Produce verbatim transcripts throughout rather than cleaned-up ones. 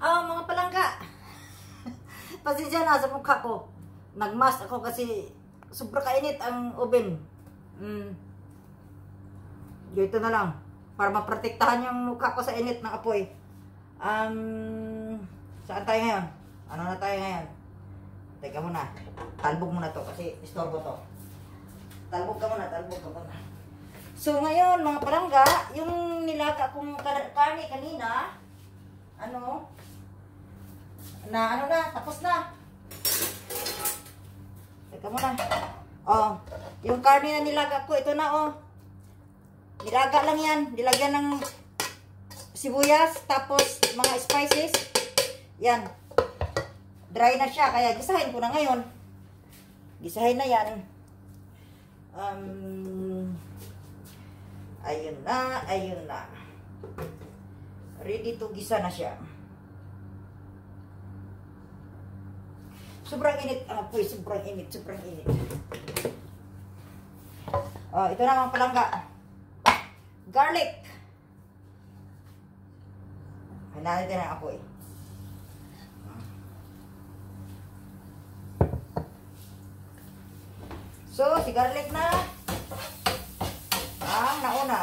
Ah, mga palangga. Pasensya na sa mukha ko. Nagmask ako kasi sobra kainit ang oven. Mm. Ito na lang. Para maprotektahan yung mukha ko sa init ng apoy. Um, saan tayo ngayon? Ano na tayo ngayon? Teka muna. Talbog muna to kasi istorbo to. Talbog ka muna, talbog ka muna. So ngayon mga palangga, yung nilaga kong karne kanina, ano, na ano na, tapos na. Teka muna. Oh, yung karne na nilaga ko, ito na oh. Nilaga lang yan. Nilagyan ng sibuyas, tapos mga spices. Yan. Dry na siya, kaya gisahin ko na ngayon. Gisahin na yan. Um, ayun na, ayun na. Ready to gisa na siya. Sobrang init ang apoy, sobrang init, sobrang init. Oh, ito na mga palangga. Garlic. Hanapin natin ang apoy. So, si garlic na ang nauna.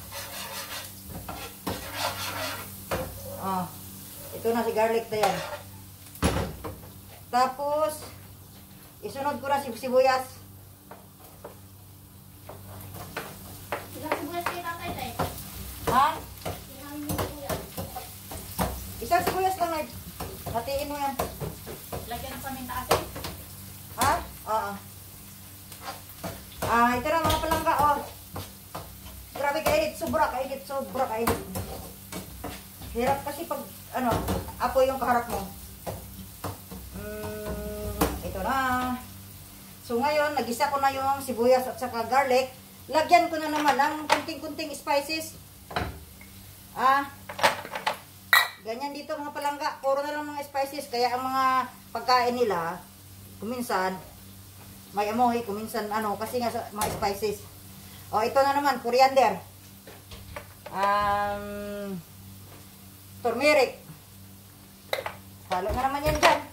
Oh, ito na si garlic na yan. Tapos, isunod ko na si sibuyas. Ilang sibuyas kayo tatay, tay? Ha? Ilang sibuyas? Isang sibuyas lang na. Hatiin mo yan. Lagyan ng paminta asin? Ha? Oo. Ah, ito na mga palangga, oh. Grabe kainit, sobra kainit, sobra kainit. Hirap kasi pag, ano, apoy yung kaharap mo. Mm, ito na. So ngayon, nagisa ko na yung sibuyas at saka garlic. Lagyan ko na naman ng kunting-kunting spices. Ah, ganyan dito mga palangga. Puro na lang mga spices. Kaya ang mga pagkain nila, kuminsan, may amoy, kuminsan ano, kasi nga sa mga spices. O, ito na naman, coriander. Um, turmeric. Halo na naman yan dyan.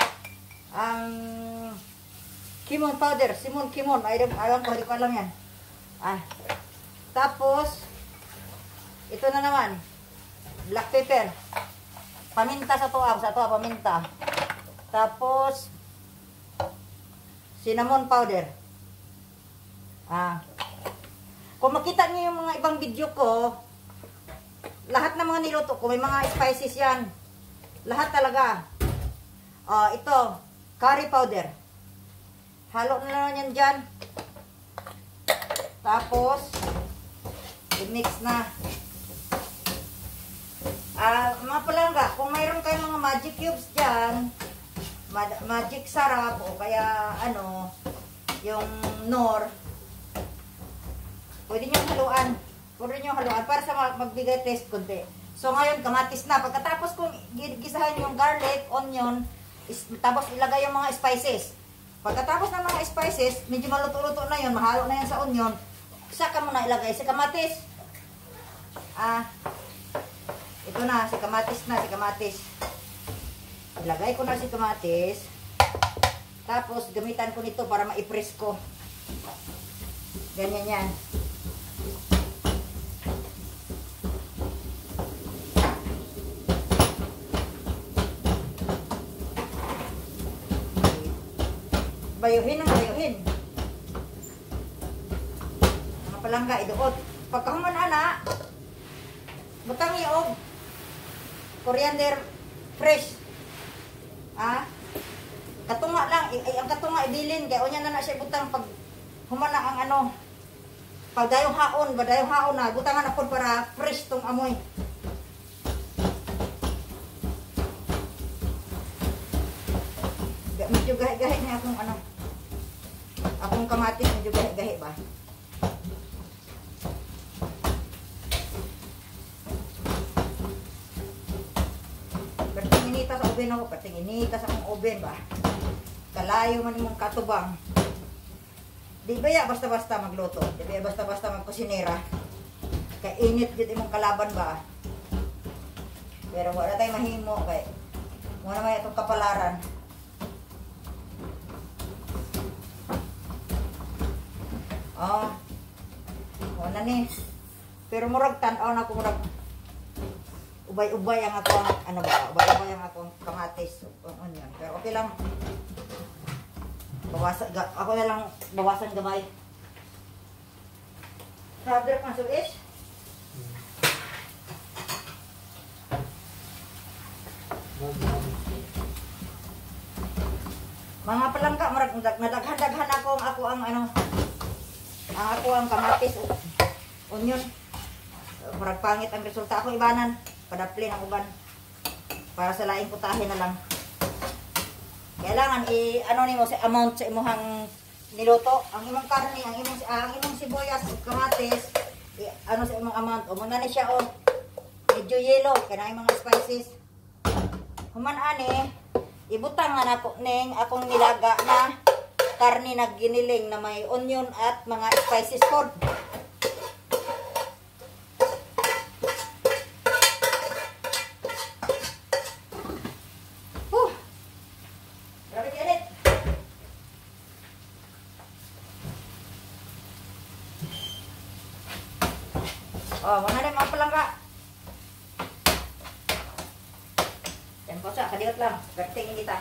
Um, kimon powder, simon kimon. Ayun, ayun ko, hindi ko alam yan. Ah. Tapos, ito na naman, black pepper. Paminta sa tuwa, sa tuwa, paminta. Tapos, cinnamon powder. Ah. Kung makita niyo yung mga ibang video ko, lahat ng mga niluto ko, may mga spices yan. Lahat talaga. Ah, ito, curry powder. Halo na naman yan dyan. Tapos, i-mix na. Ah, mga palangga, kung mayroon kayong mga magic cubes dyan, magic sarap o kaya ano, yung nor, pwede nyo haluan. Pwede nyo haluan para sa magbigay taste kunti. So ngayon, kamatis na. Pagkatapos kong gisahin yung garlic, onion, is, tapos ilagay yung mga spices. Pagkatapos ng mga spices, medyo maluto-luto na yun, mahalo na yan sa onion, saka mo na ilagay si kamatis. Ah, ito na, si kamatis na, si kamatis. Ilagay ko na si kamatis. Tapos, gamitan ko nito para ma-press ko. Ganyan yan. Bayuhin ang bayuhin. Mga palangga, iduot. Pagkahuman ana, butang iog. Coriander fresh. Ah, katunga lang, ay ang katunga ibilin kay unya na na siya butang pag humana ang ano. Pag dayong haon, ba dayong haon na butangan na pod para fresh tong amoy. Medyo gahi-gahi na akong ano. Akong kamatis medyo gahi-gahi ba. Inita sa oven ako, pating inita sa akong oven ba. Kalayo man imong katubang. Di ba ya basta-basta magluto? Di ba ya basta-basta magkusinera? Kay init gid imong kalaban ba. Pero wala tayong mahimo kay Muna may itong kapalaran. Oh. Muna ni. Pero murag tan-aw na ko murag ubay-ubay ang ako ang ano ba? Ubay-ubay ang akong kamatis o onion. Pero okay lang. Bawasan ako na lang bawasan gamay. Sabi ko masuk is. Mga palangka, marag nadaghan-daghan ako ang ako ang ano. Ang ako ang kamatis o onion. Marag pangit ang resulta ako ibanan. Padapli ang uban. Para sa laing putahe na lang. Kailangan i ano nimo sa amount sa imong niluto, ang imong karne, ang imong ang imong sibuyas, kamatis, i, ano sa imong amount. O muna ni siya o medyo yellow kana ang mga spices. Human ani, ibutang nga nako ning akong nilaga na karne na giniling na may onion at mga spices pod. Oh, mana rin mga palangka. Yan po siya, kadiot lang. Bertingin kita.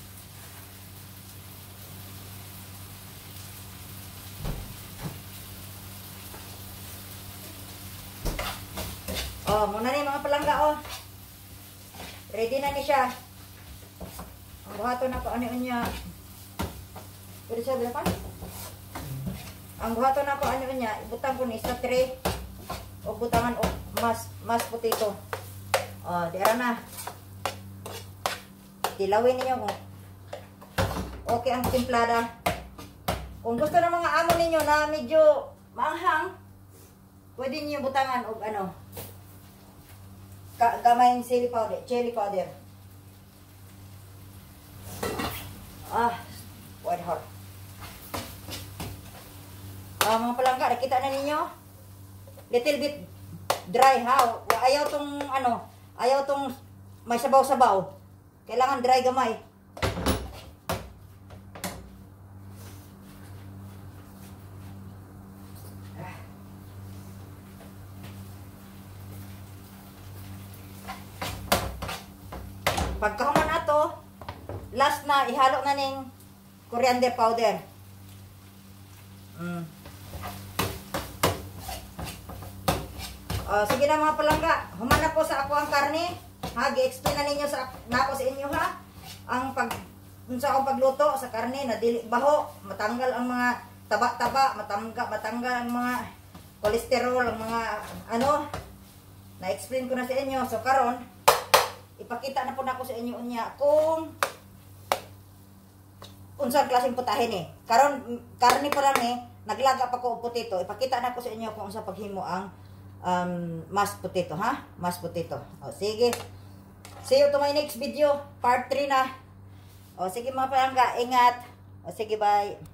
Oh, muna rin mga palangka, oh. Ready na ni siya. Ang buhato na ko, ano yun niya. Pwede siya bilapan? Ang buhato na ko, ano yun niya. Ibutang ko ni sa tray. O butangan o mas mas potato. Oh, diara na. Tilawin niyo kung okay ang timplada. Kung gusto ng mga amo ninyo na medyo maanghang, pwede niyo butangan og ano. Ka gamay chili powder, chili powder. Ah, white hot. Ah, mga palangka, nakita na ninyo? Little bit dry ha. Ayaw tong ano, ayaw tong may sabaw-sabaw. Kailangan dry gamay. Pagkahuman ato, last na ihalo na ning coriander powder. Mm. Uh, sige na mga palangga, humana po sa ako ang karne. Ha, gi-explain na ninyo sa nako sa inyo ha. Ang pag sa akong pagluto sa karne na dili baho, matanggal ang mga taba-taba, matanggal matanggal ang mga kolesterol, ang mga ano. Na-explain ko na sa inyo. So karon, ipakita na po nako sa inyo unya kung unsang klaseng putahe ni. Karon karne pa lang eh, naglaga pa ko og potato. Ipakita na ko sa inyo kung unsa paghimo ang um, mashed potato, ha? Mashed potato. O, sige. See you to my next video. Part three na. O, sige mga palangga. Ingat. O, sige, bye.